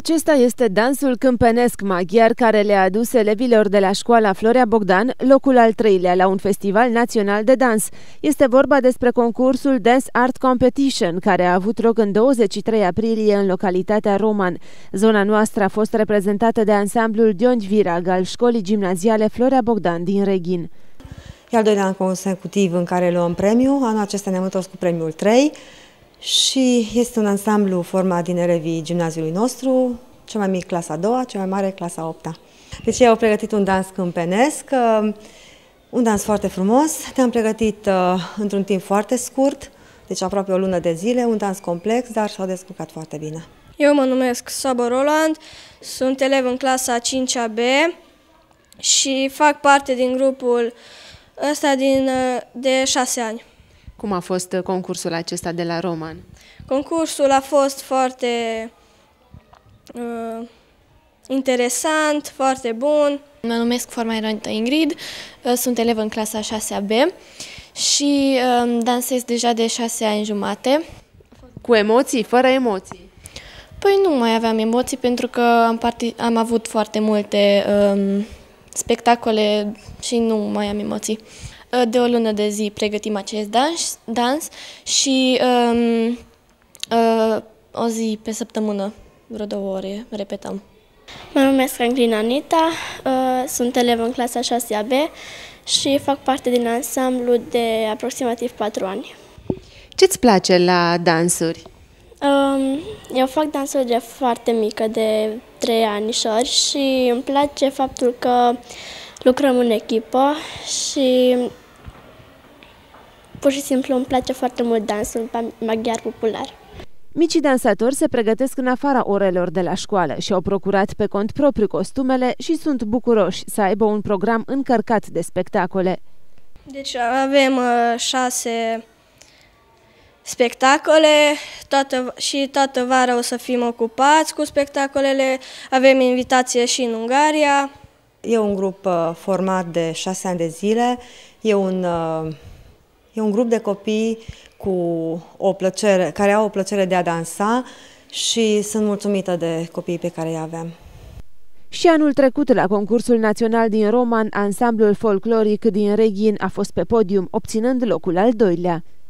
Acesta este dansul câmpenesc maghiar care le-a adus elevilor de la școala Florea Bogdan locul al treilea la un festival național de dans. Este vorba despre concursul Dance Art Competition, care a avut loc în 23 aprilie în localitatea Roman. Zona noastră a fost reprezentată de ansamblul Dionj Virag al școlii gimnaziale Florea Bogdan din Reghin. E al doilea an consecutiv în care luăm premiu. Anul acesta ne-am întors cu premiul 3 și este un ansamblu format din elevii gimnaziului nostru, cel mai mic clasa a doua, cel mai mare clasa a 8-a. Deci ei au pregătit un dans câmpenesc, un dans foarte frumos. Ne-am pregătit într-un timp foarte scurt, deci aproape o lună de zile, un dans complex, dar s-au descurcat foarte bine. Eu mă numesc Sabo Roland, sunt elev în clasa 5-a B și fac parte din grupul ăsta de 6 ani. Cum a fost concursul acesta de la Roman? Concursul a fost foarte interesant, foarte bun. Mă numesc Formairanta Ingrid, sunt elev în clasa 6-a B și dansez deja de 6 ani jumate. Cu emoții, fără emoții? Păi nu mai aveam emoții pentru că am avut foarte multe spectacole și nu mai am emoții. De o lună de zi pregătim acest dans și o zi pe săptămână, vreo 2 ore, repetăm. Mă numesc Anglina Anita, sunt elev în clasa 6-a B și fac parte din ansamblu de aproximativ 4 ani. Ce-ți place la dansuri? Eu fac dansuri de foarte mică, de 3 anișori și îmi place faptul că lucrăm în echipă și pur și simplu îmi place foarte mult dansul maghiar popular. Micii dansatori se pregătesc în afara orelor de la școală și au procurat pe cont propriu costumele și sunt bucuroși să aibă un program încărcat de spectacole. Deci avem 6 spectacole și toată vara o să fim ocupați cu spectacolele. Avem invitație și în Ungaria. E un grup format de 6 ani de zile. E un grup de copii care au o plăcere de a dansa și sunt mulțumită de copiii pe care îi avem. Și anul trecut, la concursul național din Roman, ansamblul folcloric din Reghin a fost pe podium, obținând locul al 2-lea.